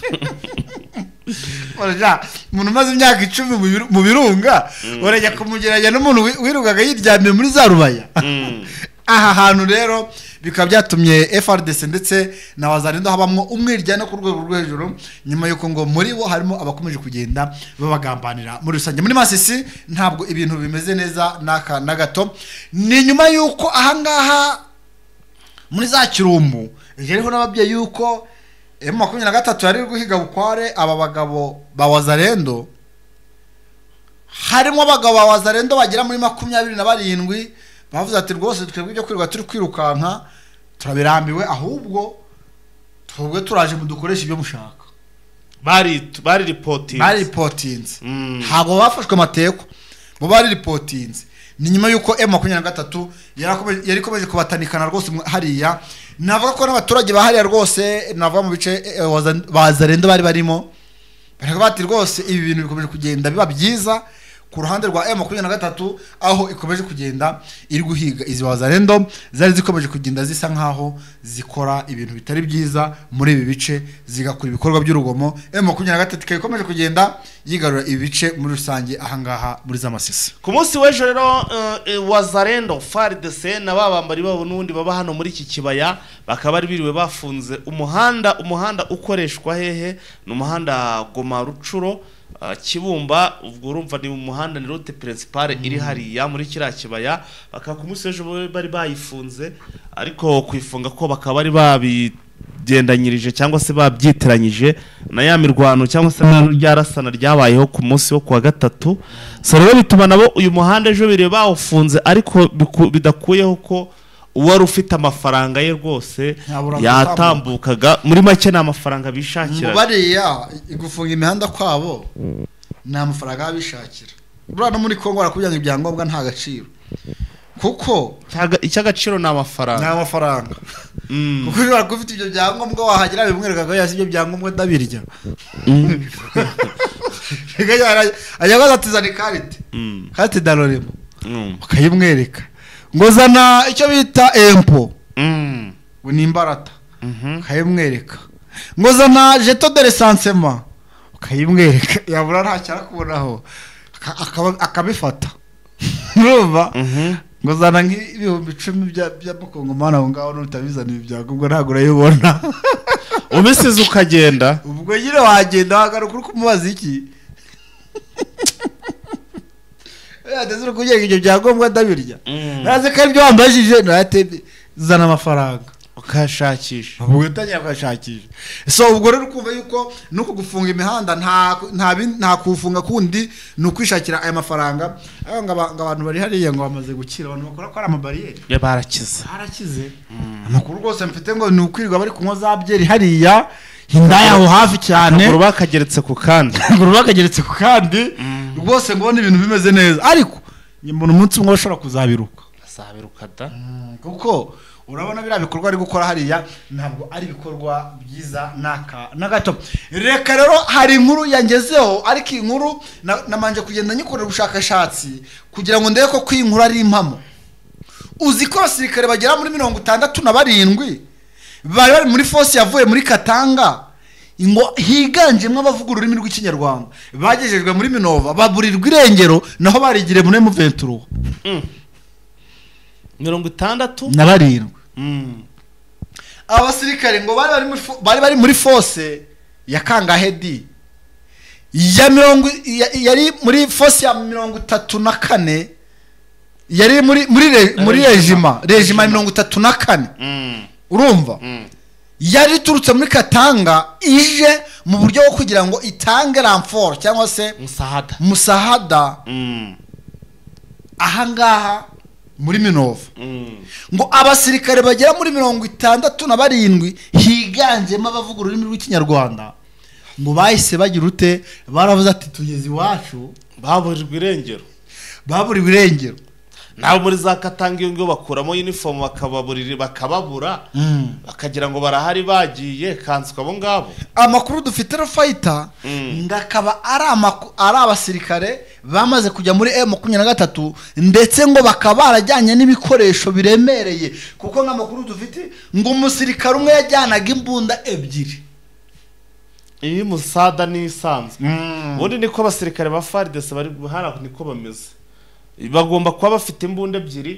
Oya umuntu maze imyaka icumi mu birunga urajya kumugeranya n'umuntu wirugaga yiryamiye muri za Rubaya. aha hantu rero bikaba byatumye F R D C ndetse na wazarendo habamwo umwiryane ku rwego rwo hejuru nyuma yuko ngo muri bo harimo abakomeje kugenda babagambanira muri rusange muri Masisi ntabwo ibintu bimeze neza naka na gato ni nyuma yuko ahangaha muri za Kirumbu jeriho nababye yuko M makumyabiri na gatatu yari guhiga bukware aba bagabo ba wazarendo harimo abagabo ba wazarendo bagera muri makumyabiri na barindwi bavuze ati rwose twebwe byo kwiruka turi kwirukanka turabirambiwe ahubwo twebwe turaje mu dukoresha ibyo mushaka bari bari reporting bari reportings ntabwo bafashwe amateko bo bari reportings ni nyuma yuko M makumyabiri na gatatu yari komeje kubatanikana rwose hariya navuga ko n'abaturage bahariya rwose navuga mu bice bazarendo bari barimo baravuga bati rwose ibi bintu bikomeje kugenda biba byiza ku ruhande rwa M makumyabiri na gatatu aho ikomeje kugenda iri guhiga izi wazarendo zari zikomeje kugenda zisa nkaho zikora ibintu bitari byiza muri ibi bice zigakora ibikorwa by'urugomo M makumyabiri na gatatu ikomeje kugenda yigarura ibi bice muri rusange ahangaha muri za Masisi ku munsi w'ejo rero uh, wazarendo F A R D C na babambari babo n'undi baba hano muri iki kibaya bakaba ari biriwe bafunze umuhanda umuhanda ukoreshwa hehe n'umuhanda Goma Rucuro Uh, Kibumba ubwo urumva ni umuhanda ni route principale iri hariya muri kiriya kibaya bakaba ku munsi w'ejo bari bayifunze ariko kwifunga ko bakaba bari babigendanyirije cyangwa se babyiteranyije na ya mirwano cyangwa se ryarasana ryabayeho ku munsi wo kuwa gatatu so rero bituma nabo uyu muhanda ejo bire bawufunze ariko bidakuyeho ko uwari ufite amafaranga ye rwose yatambukaga muri make na amafaranga bishakira bariya gufunga imihanda kwabo na amafaranga bishakira bura no muri Kongo barakubyanira ibyangombwa nta gaciro kuko icy'agaciro na amafaranga na amafaranga kuko ushobora gufite ibyo byangombwa wahagira bimwereka ko yasi ibyo byangombwa ndabirya ayabaza tizani karite karite daloremo bakayimwereka ngo zana icyo bita empo mm ni imbarata mhm kayimwereka ngo zana jeto de recensement kayimwereka yabura nta cyara kubonaho akabifata urumva mhm ngo zana nk'ibihumbi icumi bya bya Kongo mana aho ngaho n'utabizana ibyago ubwo ntago urayibona umesize ukagenda ubwo nyine wagenda wagaruka uri kumubaza iki Adazuru kujye ibyo byangombwa ndabirya naze ko ibyo wambajije natebe zana amafaranga ukashakisha ubwo utanya ukashakisha so ubwo rero kumva yuko nuko gufunga imihanda nta nta nta kufunga kundi nukwishakira aya mafaranga aho abantu bari hariya ngo bamaze gukira abantu bakora ko ari amabariyeri ya barakize barakize amakuru rwose mfite ngo ni ukwirirwa bari kunywa za byeri hariya hindaya aho hafi cyane ngo bakageretse ku kandi ngo bakageretse ku kandi rwose ngo ibintu bimeze neza ariko nyimuna umunsi umwe bashobora kuzabiruka azabiruka da kuko urabona bira bikorwa ari gukora hariya ntabwo ari bikorwa byiza naka na gato reka rero hari inkuru yangezeho ariko inkuru namanje kugenda nyikorera ubushakashatsi kugira ngo ndebe ko kwinkuru ari impamo uzi ko abasirikare bagera muri mirongo itandatu na barindwi bari bari muri force yavuye muri Katanga ngo higanjemwe abavuga ururimi rw'ikinyarwanda bagejejwe muri Minova baburirwa irengero naho barigire muri M vingt trois mirongo itandatu na barindwi mm abasirikare ngo bari bari muri bari bari muri force ya Kangahedi ya mirongo yari muri force ya mirongo itatu na kane yari muri muri muri regiment regiment mirongo itatu na kane mm urumva mm yari turutse muri Katanga ije mu buryo bwo kugira ngo itange renfort cyangwa se musahada musahada mm ahangaha muri Minova mm ngo abasirikare bagera muri mirongo itandatu na barindwi higanjemo abavuga ururimi rw'ikinyarwanda ngo bahise bagira ute baravuze ati tugeze iwacu baburirwa irengero baburirwa irengero naho muri za Katanga iyo ngo bakuramo uniform bakababurira bakababura mm. bakagira ngo barahari bagiye kanswe abo ngabo amakuru dufite ro fighter mm. ndakaba ari ari abasirikare bamaze kujya muri M makumyabiri na gatatu ndetse ngo bakaba barajyanye n'ibikoresho biremereye kuko nk'amakuru dufite ngo umusirikare umwe yajyanaga imbunda ebyiri iyi musada nisanzwe mm. ubundi niko abasirikare ba F A R D C bari hara niko bameze bagomba kuba bafite imbunda ebyiri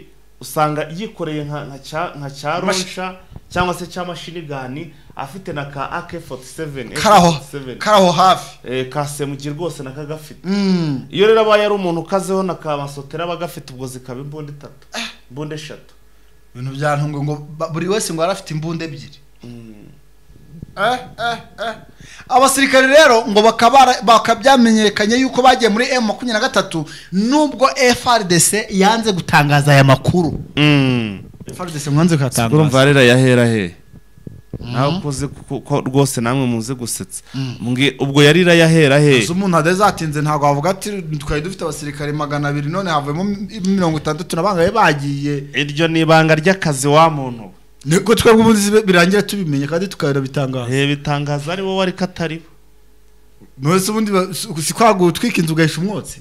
usanga yikoreye nka nka cya nka cyaronsha cyangwa se cya machine gun afite na ka A K forty-seven karaho karaho hafi eh kasemugir rwose nakagafite mm. iyo rero abaye ari umuntu ukazeho nakabasotera bagafite ubwo zikaba imbonde itatu eh. imbonde eshatu ibintu byantunga ngo buri wese ngo arafite imbunde ebyiri mm. eh eh eh abasirikare rero ngo bakabara bakabyamenyekanye yuko bagiye muri M makumyabiri na gatatu nubwo F R D C yanze gutangaza aya makuru mm. F R D C mwanze gutangaza urumva rero yahera he naho kuze ko rwose namwe muze gusetsa mbwe ubwo yarira yahera he umuntu adazatinze ntago bavuga ati twari dufite abasirikare magana abiri none havemo mirongo itandatu nabangaye bagiye iryo nibanga ry'akazi wa muntu niko twebwe ubundi birangira tubimenye kandi tukabira bitangaza eh bitangaza ari wo wari katari nose ubundi si kwagu twika inzu gahisha umwotsi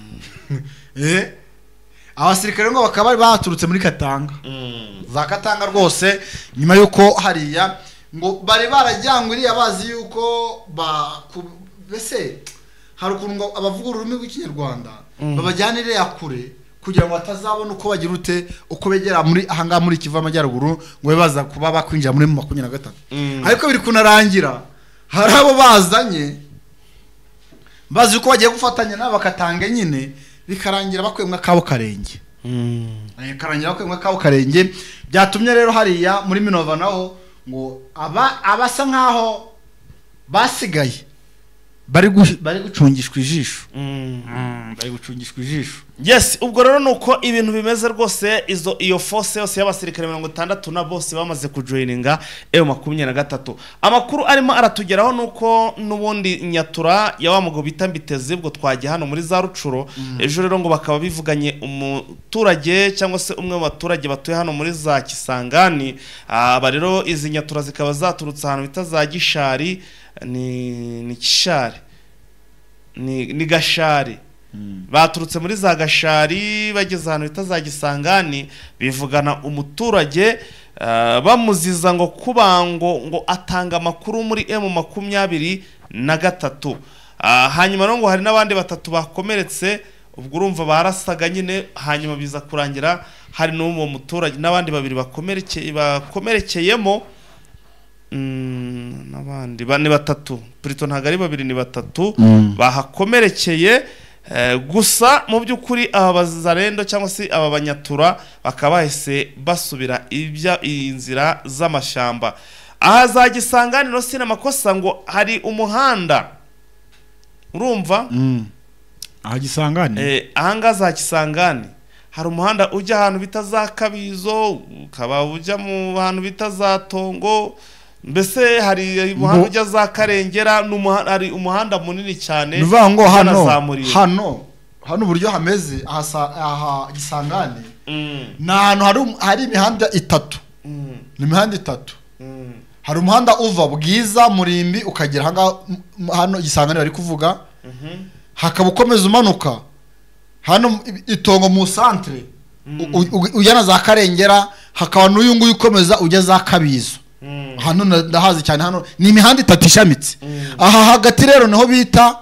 eh abasirikare ngo bakaba baturutse muri Katanga za Katanga rwose nyuma yuko hariya ngo bari barajyangwa iriya bazi yuko ba bese hari ukuntu ngo abavuga ururimi rw'ikinyarwanda babajyanire yakure kugira ngo batazabona uko bagira ute uko begera muri ahanga muri Kivu amajyaruguru ngo baza kuba bakwinjira muri makumyabiri na gatatu ariko biri kunarangira hari abo bazanye bazi uko bagiye gufatanya nabo bakatanga nyine bikarangira bakwemwa kabo karenge mm. karangira bakwemwa kabo karenge byatumye rero hariya muri Minova naho ngo aba abasa nkaho basigaye bari bari gucungishwa ijisho mm. bari gucungishwa ijisho yes ubwo rero nuko ibintu bimeze rwose izo iyo force yose y'abasirikare mirongo itandatu na bose bamaze kujoininga M makumyabiri na gatatu amakuru arimo aratugeraho nuko nubundi Nyatura ya wa mugo bita Mbiteze ubwo twagiye hano muri za Rucuro mm. ejo rero ngo bakaba bivuganye umuturage cyangwa se umwe mu baturage batuye hano muri za Kisangani aba rero izi Nyatura zikaba zaturutse ahantu bita za Gishari ni ni Kishari ni ni Gashari mm. baturutse muri za Gashari bageze ahantu bita za Gisangani bivugana umuturage uh, bamuziza ngo kubango ngo atanga makuru muri M makumyabiri na gatatu uh, hanyuma ngo hari nabandi batatu bakomeretse ubwo urumva barasaga nyine hanyuma biza kurangira hari n'uwo muturage nabandi babiri bakomerekeye bakomerekeyemo Mm, nabandi bane batatu Prito ntagari babiri ni batatu mm. bahakomerekeye eh, gusa mu byukuri aba bazarendo cyangwa se aba banyatura bakabahise basubira ibya inzira z'amashamba aha za Gisangani no sina makosa ngo hari umuhanda urumva mm. aha Gisangani eh ahanga za Gisangani hari umuhanda ujya ahantu bita za Kabizo ukaba ujya mu hantu bita za Tongo mbese hari umuhanda ujya za Karengera n'umuhanda umuhanda munini cyane nuvuga ngo hano hano hano buryo hameze aha aha Gisangani mm. na hano hari hari imihanda itatu mm. ni imihanda itatu mm. hari umuhanda uva Bwiza Murimbi ukagera hanga hano Gisangani bari kuvuga mhm hakaba ukomeza umanuka hano Itongo mu centre mm. ujyana za Karengera hakaba n'uyu nguyu ukomeza ujya za Kabizo Mm. hano ndahazi cyane hano ni imihanda itatu ishamitse mm. aha hagati rero naho bita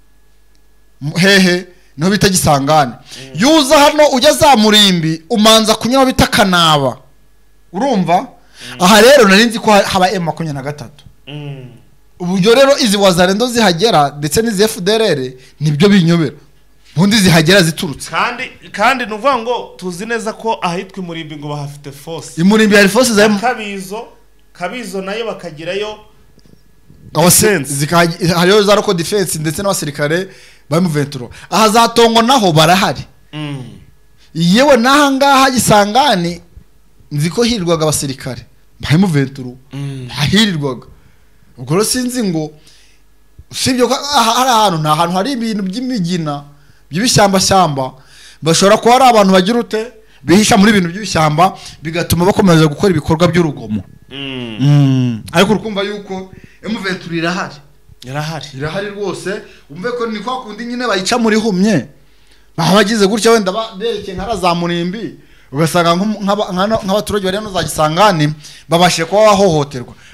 hehe naho bita Gisangani mm. yuza hano ujya za Murimbi umanza kunywa bita Kanaba urumva mm. aha rero narinzi ko haba M makumyabiri na gatatu mm. uburyo rero izi wazarendo zihagera ndetse n'izi F D L R nibyo binyobera bundi zihagera ziturutse kandi kandi nuvuga ngo tuzi neza ko ahitwa Murimbi ngo bahafite force Murimbi hari force za Kabizo Kabizo nayo bakagirayo abasense hariyo za Roko Defense ndetse n'abasirikare ba M vingt-trois aha za Tongo naho barahari mm. yewe naha ngaha Gisangani nziko hirirwaga abasirikare ba M vingt-trois mm. hahirirwaga ubwo rero sinzi ngo sibyo hari ahantu nta hantu hari ibintu by'imigina by'ibishyamba shyamba bashobora kuba ari abantu bagira ute bihisha muri ibintu by'ibishyamba bigatuma bakomeza gukora ibikorwa by'urugomo mm. mm. ariko urukumva yuko M vingt-trois irahari irahari irahari rwose umve ko ni kwa kundi nyine bayica muri humye babagize gutya wenda bereke nkara za Murimbi ugasanga nk'abaturage bari hano za Gisangani babashe kuba bahohoterwa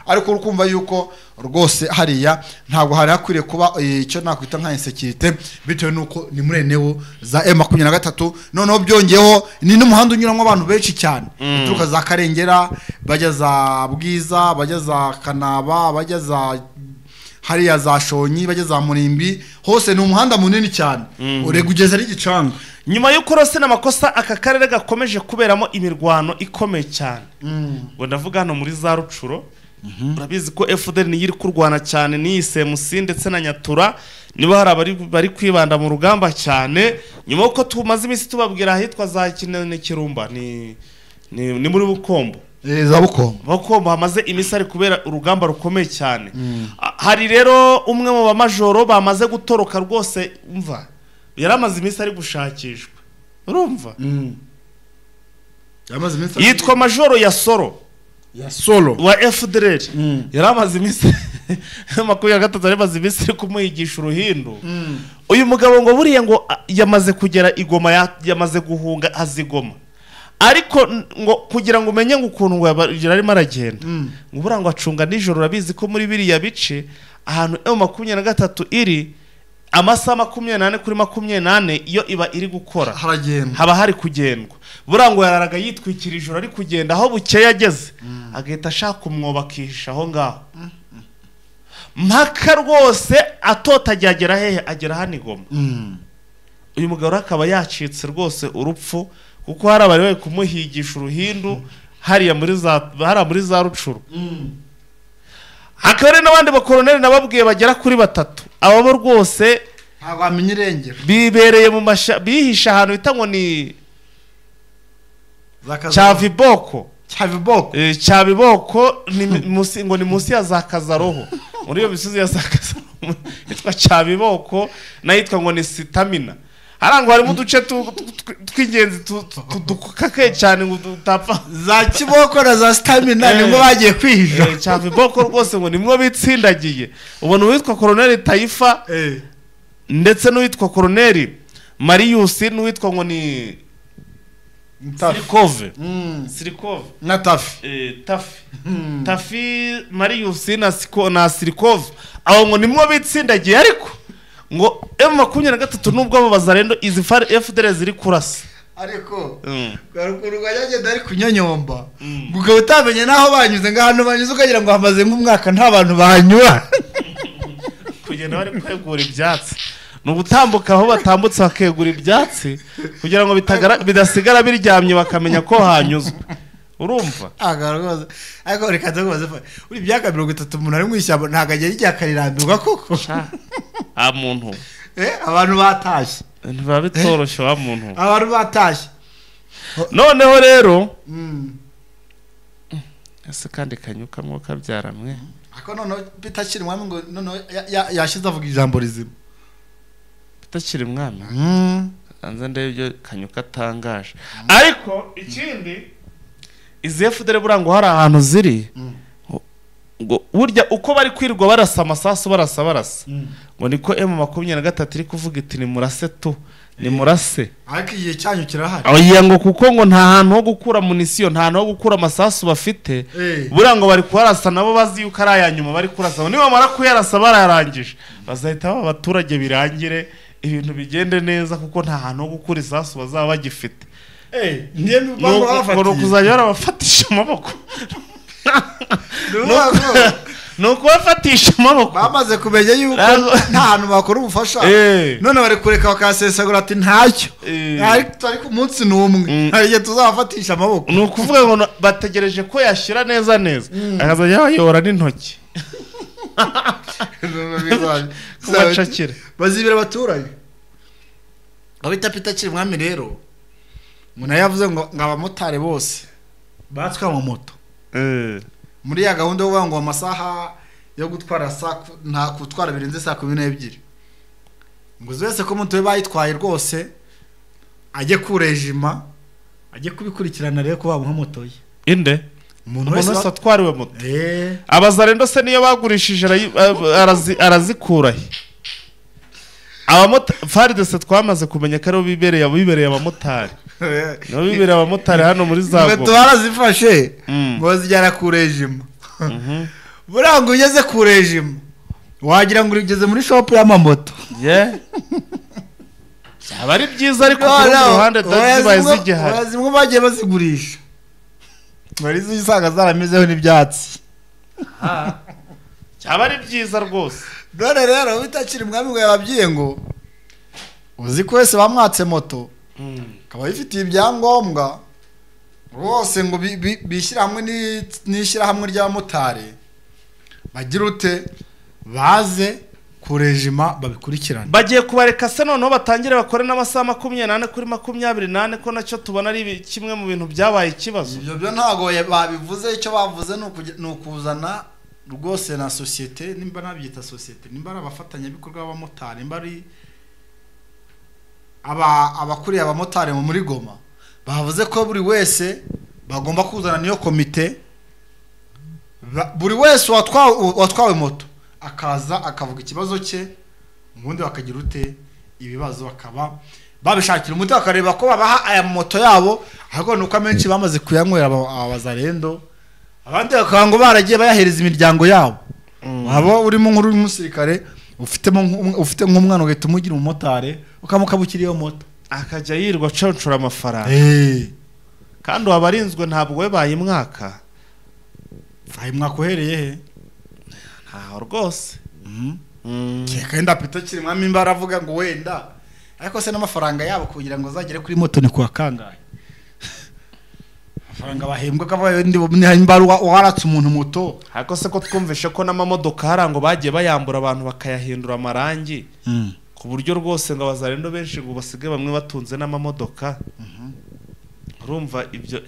ariko urukumva yuko rwose hariya ntabwo hari hakwiriye kuba icyo nakwita nka insecurity bitewe nuko ni murenewo za M makumyabiri na gatatu noneho byongeyeho ni n'umuhanda unyuramo abantu benshi cyane uturuka za Karengera bajya za Bwiza bajya za Kanaba bajya za hariya za Shonyi bajya za Murimbi hose ni umuhanda munini cyane urega ugeze ari Gicanga nyuma y'uko rose n'amakosa aka karere gakomeje kuberamo imirwano ikomeye cyane ngo ndavuga hano muri za Rucuro urabizi ko F D L ni yiri kurwana cyane ni C M C ndetse na Nyatura nibo hari abari bari kwibanda mu rugamba cyane nyuma y'uko tumaze imisi tubabwira ahitwa za Kinene Kirumba ni ni, ni muri Bukombo za Bukombo Bukombo hamaze imisi ari kubera urugamba rukomeye cyane hari rero umwe mu bamajoro bamaze gutoroka rwose umva yaramaze imisi ari gushakishwa urumva yamaze imisi yitwa Majoro ya Soro ya Solo wa F D L yaramaze imisi makumyabiri na gatatu yaramaze imisi ari kumuhigisha uruhindu uyu mugabo ngo buriye ngo yamaze kugera igoma yamaze guhunga azigoma ariko ngo kugira ngo umenye ngo ukuntu ngo yagira arimo aragenda ngo burangwa acunga nijoro urabizi ko muri biriya bice ahantu M makumyabiri na gatatu iri amasaha makumyabiri n'ane kuri makumyabiri n'ane iyo iba iri gukora haragenda haba hari kugendwa burango yararaga yitwikira ijoro ari kugenda aho bukeye ageze agahita ashaka umwobo akisha aho ngaho mpaka rwose atotagiye agera hehe agera hano igoma uyu mugabo akaba yacitse rwose urupfu kuko hari abari bari kumuhigisha uruhindu hariya muri za hariya muri za Rucuro hakaba hari n'abandi bakoroneri nababwiye bagera kuri batatu ababo rwose ntabwo bamenye irengero bibereye mu masha bihisha ahantu bita ngo ni Chaviboko Chaviboko eh Chaviboko ni musi ngo ni musi ya za Kazaroho muri iyo misozi ya za Kazaroho yitwa Chaviboko nayitwa ngo ni Sitamina harango harimo uduce tw'ingenzi tudukake cyane ngo tutapfa za Kiboko na za Stamina nimwe bagiye kwihisha Chaviboko rwose ngo nimwe bitsindagiye ubona uwitwa Colonel Taifa ndetse n'uwitwa Colonel Marius n'uwitwa ngo ni Sirikove Sirikove na Tafi eh Tafi Tafi Marius na Siko na Sirikove aho ngo nimwe bitsindagiye ariko ngo M makumyabiri na gatatu nubwo abo bazarendo izi F D L ziri kurasa ariko garukuru gajye ari kunyonyomba ngo utamenye naho banyuze ngahano banyuze ukagira ngo hamaze nk'umwaka nta bantu banyura kugenda bari kwegura ibyatsi no gutambuka aho batambutse bakegura ibyatsi kugira ngo bitagara bidasigara biryamye bakamenya ko hanyuzwe urumva agaroza ariko reka tugoze uri byaka mirongo itatu umuntu ari mu ishyamba ntagajye ryakarirambirwa koko a muntu eh abantu batashye ntiba bitoroshye wa muntu abantu batashye noneho rero ese kandi kanyuka mwo kabyaramwe ako noneho bitakiri mwami ngo noneho yashize avuga ijambo rizima bitakiri mwami anze ndebyo kanyuka tangaje ariko ikindi izi F D L burango hari ahantu ziri ngo burya uko bari kwirwa barasa amasasu barasa barasa ngo niko M makumyabiri na gatatu iri kuvuga iti ni murase tu ni murase ariko igihe cyanyu kirahari oya ngo kuko ngo nta hantu ho gukura munisiyo nta hantu ho gukura amasasu bafite burango bari kuharasa nabo bazi yuko ari ayanyuma bari kurasa niba bamara kuyarasa bararangije bazahita aba abaturage birangire ibintu bigende neza kuko nta hantu ho gukura isasu bazaba bagifite eh ndiye mbango bafatiye ngo kuzajya barabafatisha amaboko nuko bafatisha amaboko bamaze kumenya yuko nta hantu bakora ubufasha none bari kureka bakasesagura ati ntacyo ariko ku munsi n'umwe hariye tuzabafatisha amaboko nukuvuga ngo bategereje ko yashira neza neza akazajya bayora n'intoki kubacakira bazibira abaturage abita pita kiri mwami rero umuntu yavuze ngo ngabamotari bose batswa mu moto eh muri ya gahunda yo ngo amasaha yo gutwara nta gutwara birenze saa kumi n'ebyiri ngo zese ko moto bayitwaye rwose ajye kurejima ajye kubikurikirana rero ko bamuha moto ye inde umuntu wese atwariwe moto eh abazarendo se niyo bagurishije arazikurahe abamota Faridese twamaze kumenya ko ari bibereye abibereye abamotari no bibereye abamotari hano muri zago ngo barazifashe ngo zijyana ku regime buranga ugeze ku rejima wagira ngo ugeze muri shop y'amamoto ye cyaba ari byiza ariko ku rundi ruhande zibaye zigihari zimwe bagiye bazigurisha bari zisanga zaramezeho n'ibyatsi cyaba ari byiza rwose. None rero bitakiri mwami ngo yababyiye ngo uzi ko wese bamwatse moto akaba yifitiye ibyangombwa rwose ngo bishyira hamwe n'ishyira hamwe ry'abamotari bagira ute baze ku rejima babikurikirana. Bagiye kubareka se noneho batangire bakore n'amasaha makumyabiri n'ane kuri makumyabiri n'ane ko nacyo tubona ari kimwe mu bintu byabaye ikibazo. Ibyo byo ntago babivuze, icyo bavuze ni ukuzana rwose na sosiyete, nimba nabyita sosiyete, nimba ari abafatanyabikorwa b'abamotari, nimba ari abakuriye abamotari mu muri Goma, bavuze ko buri wese bagomba kuzana niyo komite, buri wese watwawe moto akaza akavuga ikibazo cye, ubundi bakagira ute ibibazo bakaba babishakira umuti, bakareba ko babaha aya moto yabo, ahubwo nuko amenshi bamaze kuyanywera abazarendo, abandi bakaba ngo baragiye bayahereza imiryango yabo. Waba urimo nkuru y'umusirikare ufitemo ufite nk'umwana ugahita umugira umumotari ukamukabukira iyo moto akajya yirwa aconcura amafaranga, eh kandi wabarinzwe ntabwo we bayimwaka. Bayimwaka uhereye he? Ntaho rwose. Kenda pita kiri mwami imbara avuga ngo wenda ariko se n'amafaranga yabo kugira ngo zagere kuri moto ni kwa kangahe? Amafaranga bahembwa kavayo ndi imbara waratse umuntu moto. Ariko se ko twumvishe ko n'amamodoka harango bagiye bayambura abantu bakayahindura amarangi ku buryo rwose ngo abazarendo benshi ngo basige bamwe batunze n'amamodoka. Urumva ibyo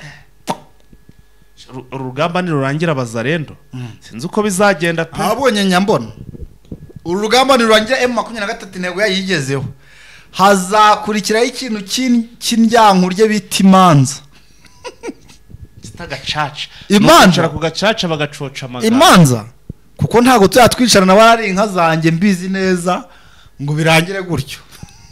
urugamba ni rurangira abazarendo sinzi uko bizagenda pe. Abonye nyambona uru rugamba ni rurangira M makumyabiri na gatatu ntego yayigezeho, hazakurikiraho ikintu cy'indyankurye bita imanza kitagacaca. Imanza ku gacaca bagacoca amagambo. Imanza kuko ntago tuyatwicarana bari inka zanjye mbizi neza ngo birangire gutyo.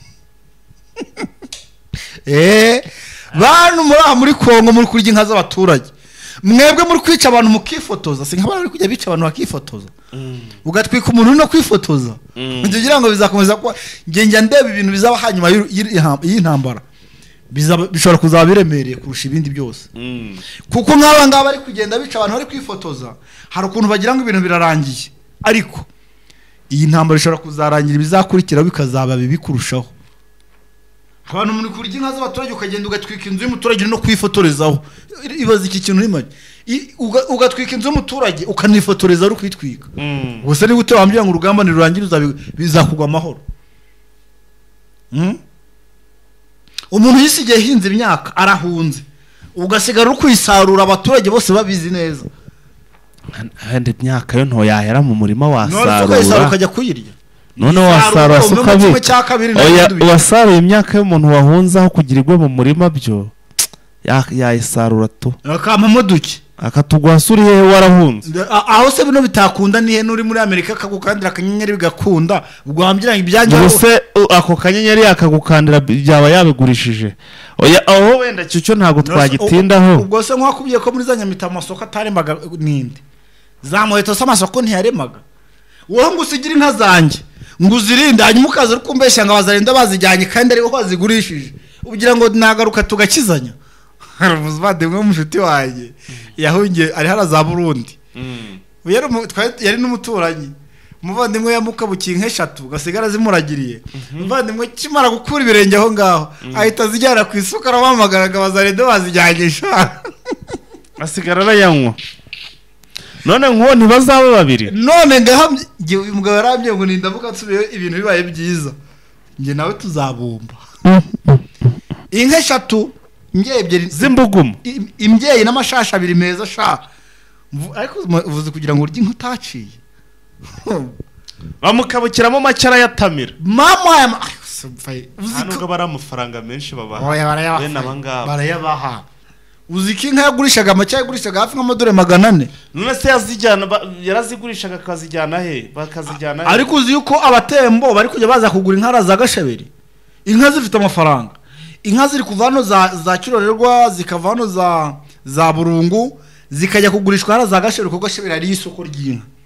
Eh bantu muri muri Kongo muri kurya inka z'abaturage, mwebwe muri kwica abantu mukifotoza, sinka bari kujya bica abantu bakifotoza, ugatwika umuntu no kwifotoza. Nje gira ngo bizakomeza kwa nge njya ndeba ibintu bizaba hanyuma y'intambara, bizaba bishobora kuzaba biremereye kurusha ibindi byose. Kuko nk'aba ngaba bari kugenda bica abantu bari kwifotoza, hari ukuntu bagira ngo ibintu birarangiye, ariko iyi ntambara ishobora kuzarangira bizakurikira bikazaba bibi kurushaho. Abantu muri kurya inka z'abaturage ukagenda ugatwika inzu y'umuturage no kwifotorezaho, ibaza iki kintu rimanye ugatwika inzu y'umuturage ukanifotoreza ari kwitwika. Gusa ni gute wambye ngo urugamba ni rurangira bizakugwa amahoro? Umuntu yisigiye hinze imyaka arahunze, ugasigara uri kwisarura abaturage bose babizi neza. Hande imyaka yo nto yahera mu murima wasarura, none ukajya kuyirya. None wasarura suka bi oya wasaruye imyaka y'umuntu wahunzaho kugira igwe mu murima byo yayisarura to akampamo duke akatugwasuri hehe warahunze. Aho se bino bitakunda ni he nuri muri Amerika akagukandira akanyenyeri bigakunda, ubwo hambira ibyanjye bose ako kanyenyeri akagukandira byaba yabigurishije. Oya aho wenda cyo ntago twagitindaho. Ubwo se nkwakubiye ko muri za Nyamita amasoko ataremaga ninde zamuheto s'amasoko ntiyaremaga, wowe ngo usigira inka zanjye ngo uzirinde hanyuma ukaza uri kumbeshya ngo abazarenda bazijyanye kandi ariho bazigurishije ugira ngo nagaruka tugakizanya. Umuvandimwe w'umushuti wanjye yahungiye ari haraza Burundi, yari n'umuturanyi, umuvandimwe yamukabukiye inka eshatu gasigara zimuragiriye. Umuvandimwe kimara gukura ibirenge aho ngaho ahita zijyana ku isuka arabamagaraga abazarenda bazijyanisha asigara arayanywa. None nkuwo ntibazaba babiri. None ngahamye uyu mugabo yarambye ngo nindavuga nsubiye ibintu bibaye byiza nge nawe tuzabumba. Inka eshatu ngebye zimbugumu imbyeyi n'amashasha abiri meza sha, ariko uvuze kugira ngo urye inka utaciye bamukabukiramo macyara yatamira. Mama ya uziko bara amafaranga menshi babaha. Oya bene abangaba barayabaha. Uziki inka yagurishaga amacyayi yagurishaga hafi nk'amadore magana ane. None se yazijyana yarazigurishaga akazijyana he bakazijyana he? Ariko uzi yuko abatembo bari kujya baza kugura inka za Gasheberi, inka zifite amafaranga, inka ziri kuvano za za Kirorerwa zikavano za za Burungu zikajya kugurishwa hara za Gasheberi kuko Gasheberi ari isoko ry'inka.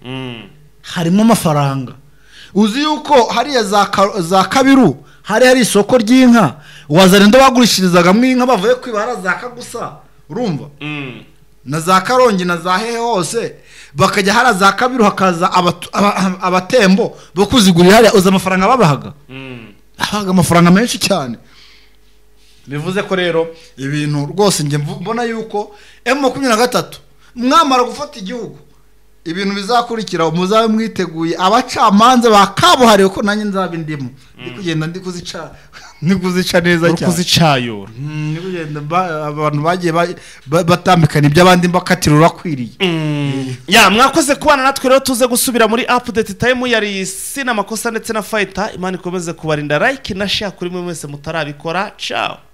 harimo amafaranga. Uzi yuko hariya za ka- za Kabiru hari hari isoko ry'inka wazana ndo bagurishirizagamo inka bavuye kwibara za Kagusa urumva na za Karongi na za hehe hose bakajya hara za Kabiru hakaza abatu- aba- abatembo bo kuzigurira hariya uza amafaranga babahaga abaga amafaranga menshi cyane. Bivuze ko rero ibintu rwose nge mbona yuko M makumyabiri na gatatu mwamara gufata igihugu ibintu bizakurikira umuzabe mwiteguye abacamanza bakabuhariwe ko nanjye nzabe ndimo ndi kugenda ndi kuzica ndi kuzica neza cyane kuzicayura ndi kugenda ba- abantu bagiye ba- ba- batambikana iby'abandi mbakatira urakwiriye. ya mwakoze kubana natwe rero tuze gusubira muri update time yari sina makosa ndetse na fighter. Imana ikomeze kubarinda, like na share kuri mwe mwese mutarabikora. Ciao.